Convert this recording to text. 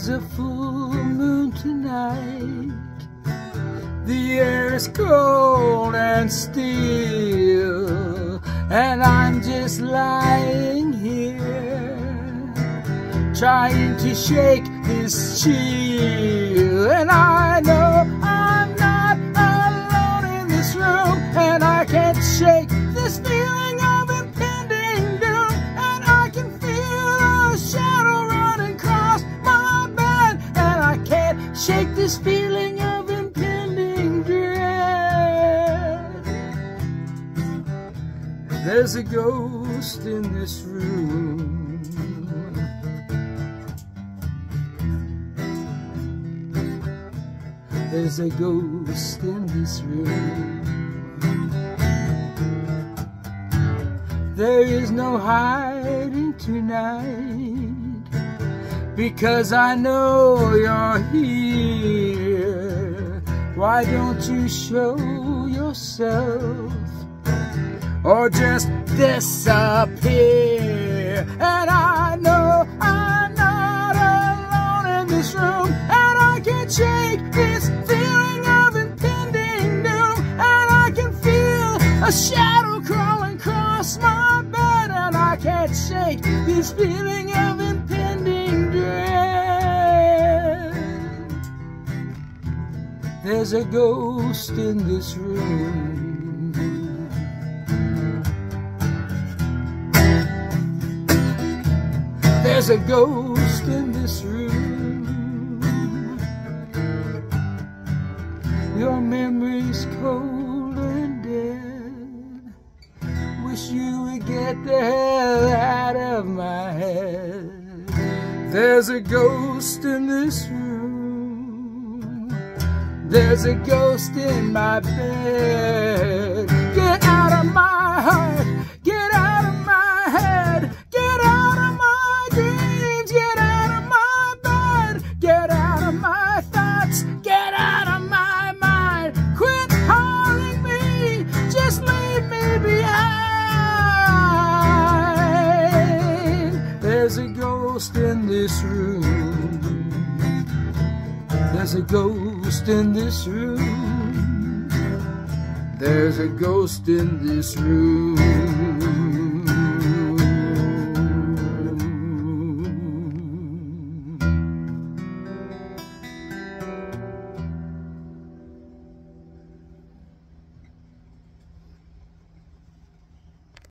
There's a full moon tonight. The air is cold and still, and I'm just lying here trying to shake this chill. And I know I'm not alone in this room, and I can't shake this feeling of impending doom. And I can feel a shadow running across my bed, and I can't shake this feeling of impending dread. There's a ghost in this room. There's a ghost in this room. There is no hiding tonight, because I know you're here. Why don't you show yourself, or just disappear? And I know I'm not alone in this room, and I can't shake this feeling of impending doom. And I can feel a shadow crawling across my bed, and I can't shake this feeling of impending dread. There's a ghost in this room. There's a ghost in this room. Your memory's cold and dead. Wish you would get the hell out of my head. There's a ghost in this room. There's a ghost in my bed. Get out of my heart. Get out of my head. Get out of my dreams. Get out of my bed. Get out of my thoughts. Get out of my mind. Quit haunting me. Just leave me behind. There's a ghost in this room. There's a ghost in this room. There's a ghost in this room.